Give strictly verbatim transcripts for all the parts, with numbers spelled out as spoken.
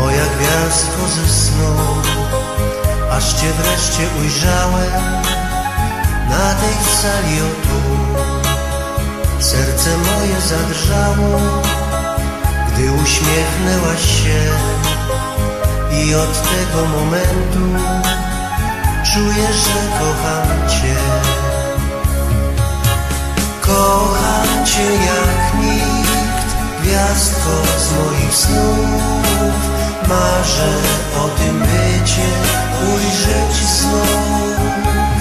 moja gwiazdko ze snu, aż Cię wreszcie ujrzałem na tej sali o tu. Serce moje zadrżało, gdy uśmiechnęłaś się i od tego momentu czuję, że kocham Cię. Kocham Cię jak nikt, gwiazdko z moich snów. Marzę o tym, by Cię ujrzeć znów.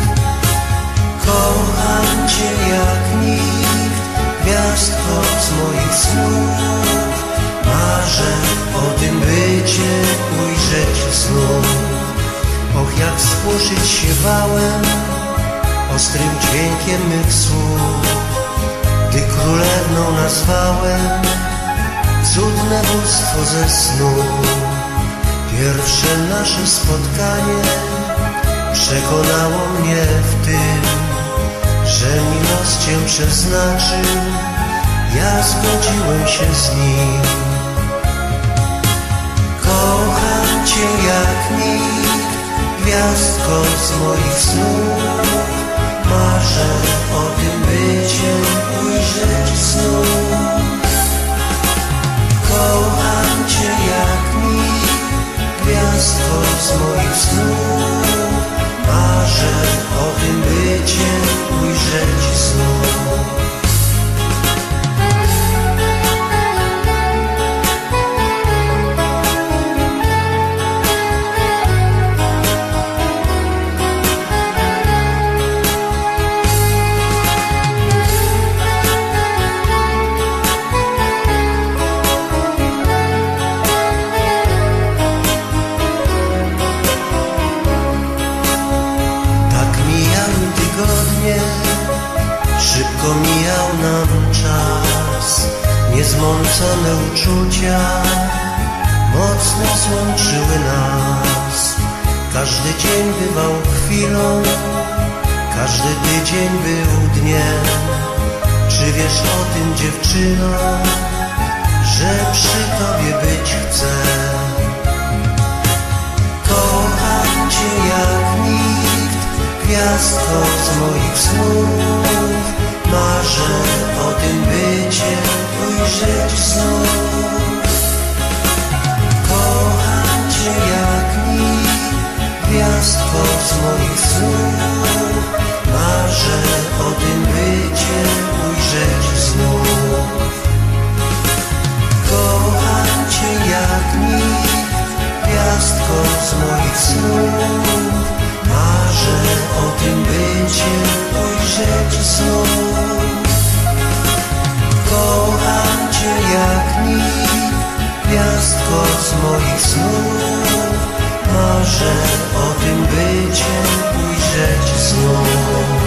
Kocham Cię jak nikt, gwiazdko z moich snów. Marzę o tym, by Cię ujrzeć znów. Och, jak spłoszyć się bałem ostrym dźwiękiem mych słów, gdy królewną nazwałem cudne bóstwo ze snu. Pierwsze nasze spotkanie przekonało mnie w tym, że mi los Cię przeznaczył, ja zgodziłem się z nim. Kocham Cię jak nikt, gwiazdko z moich snów. Marzę o tym, by Cię ujrzeć znów. Kocham Cię jak nikt, gwiazdko z moich snów. Marzę o tym, by Cię ujrzeć znów. Szybko mijał nam czas, niezmącone uczucia mocno złączyły nas. Każdy dzień bywał chwilą, każdy tydzień był dniem. Czy wiesz o tym, dziewczyno, że przy Tobie być chcę? Kocham Cię jak nikt, gwiazdko z moich snów. Marzę o tym, by Cię ujrzeć znów. Kocham Cię jak nikt, gwiazdko z moich snów. Marzę o tym, by Cię ujrzeć znów. Kocham Cię jak nikt, gwiazdko z moich snów. Marzę o tym, by Cię ujrzeć znów. Kocham Cię jak nikt, gwiazdko z moich snów. Marzę o tym, by Cię ujrzeć znów.